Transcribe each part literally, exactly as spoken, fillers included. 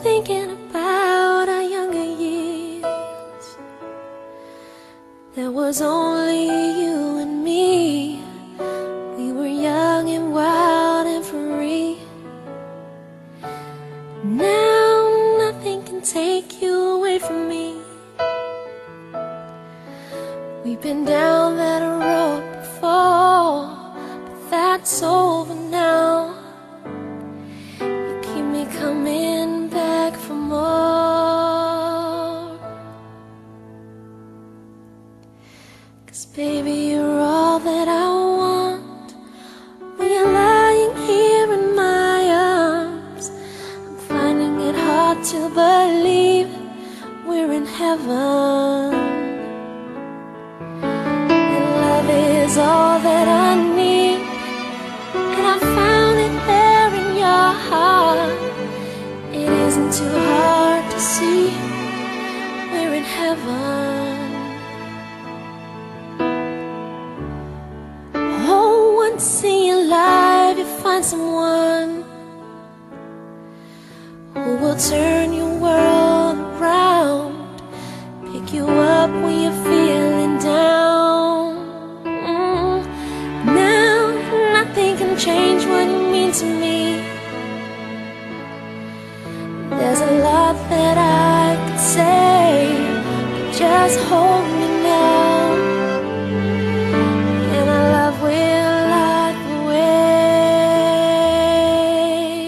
thinking about our younger years. There was only you and me. We were young and wild and free. Now nothing can take you away from me. We've been down that road before, but that's over now. You keep me coming back for more. 'Cause baby, you're all that I want. When you're lying here in my arms, I'm finding it hard to believe we're in heaven. Is all that I need, and I found it there in your heart. It isn't too hard to see we're in heaven. Oh, once in your life you find someone who will turn your world around, pick you up when you're feeling down. Change what you mean to me. There's a lot that I could say, but just hold me now. And our love will light the way.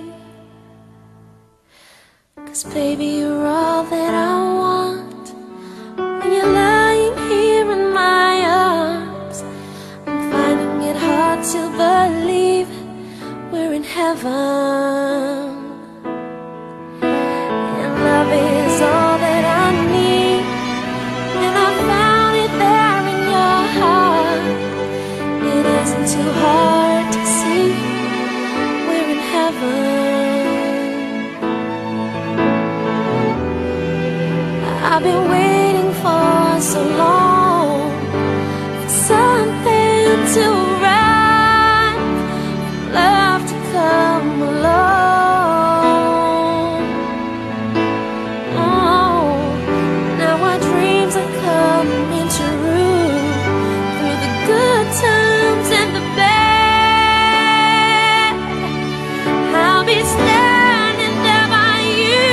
'Cause baby, you're all that I want. When you're lying here in my arms, I'm finding it hard to believe we're in heaven. And love is all that I need, and I found it there in your heart. It isn't too hard to see we're in heaven. I've been waiting for so long for something to love to come along. Oh, now our dreams are coming true, through the good times and the bad. I'll be standing there by you.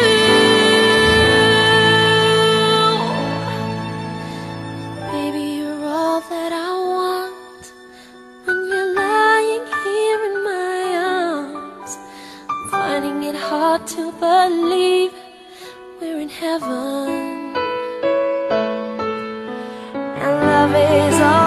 Baby, you're all that I want. When you're lying here in my arms, I'm finding it hard to believe we're in heaven. And love is all